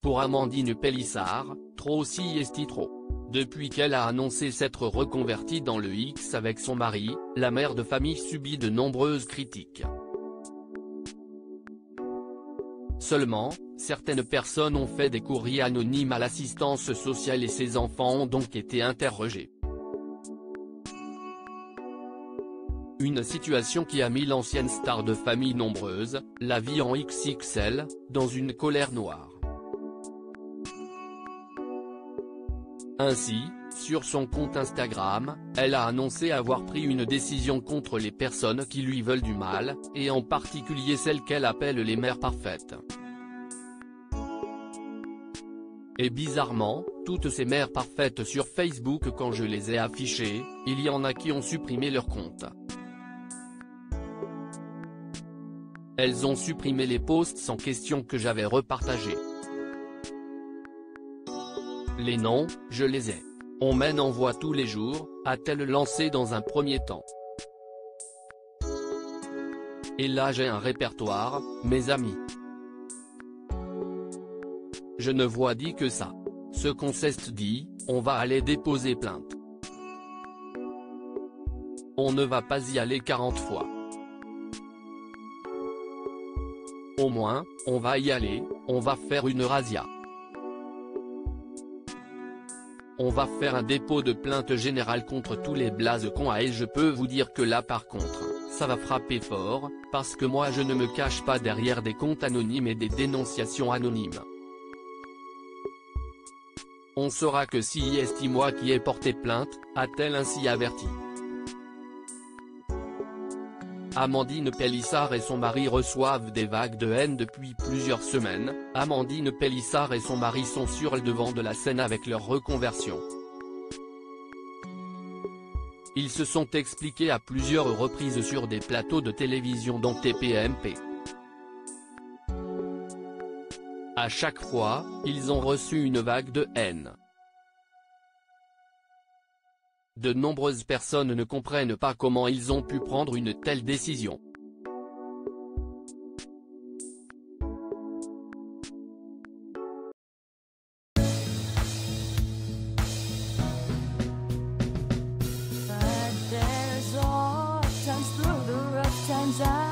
pour Amandine Pélissard, trop si est trop. Depuis qu'elle a annoncé s'être reconvertie dans le X avec son mari, la mère de famille subit de nombreuses critiques. Seulement, certaines personnes ont fait des courriers anonymes à l'assistance sociale et ses enfants ont donc été interrogés. Une situation qui a mis l'ancienne star de famille nombreuse, la vie en XXL, dans une colère noire. Ainsi, sur son compte Instagram, elle a annoncé avoir pris une décision contre les personnes qui lui veulent du mal, et en particulier celles qu'elle appelle les mères parfaites. Et bizarrement, toutes ces mères parfaites sur Facebook quand je les ai affichées, il y en a qui ont supprimé leur compte. Elles ont supprimé les posts sans question que j'avais repartagés. Les noms, je les ai. On m'en envoie tous les jours, a-t-elle lancé dans un premier temps. Et là j'ai un répertoire, mes amis. Je ne vois dit que ça. Ce qu'on s'est dit, on va aller déposer plainte. On ne va pas y aller 40 fois. Au moins, on va y aller, on va faire une razzia. On va faire un dépôt de plainte générale contre tous les blazes qu'on a et je peux vous dire que là par contre, ça va frapper fort, parce que moi je ne me cache pas derrière des comptes anonymes et des dénonciations anonymes. On saura que si est moi qui ai porté plainte, a-t-elle ainsi averti. Amandine Pélissard et son mari reçoivent des vagues de haine depuis plusieurs semaines. Amandine Pélissard et son mari sont sur le devant de la scène avec leur reconversion. Ils se sont expliqués à plusieurs reprises sur des plateaux de télévision dont TPMP. À chaque fois, ils ont reçu une vague de haine. De nombreuses personnes ne comprennent pas comment ils ont pu prendre une telle décision. But there's all times through the rough times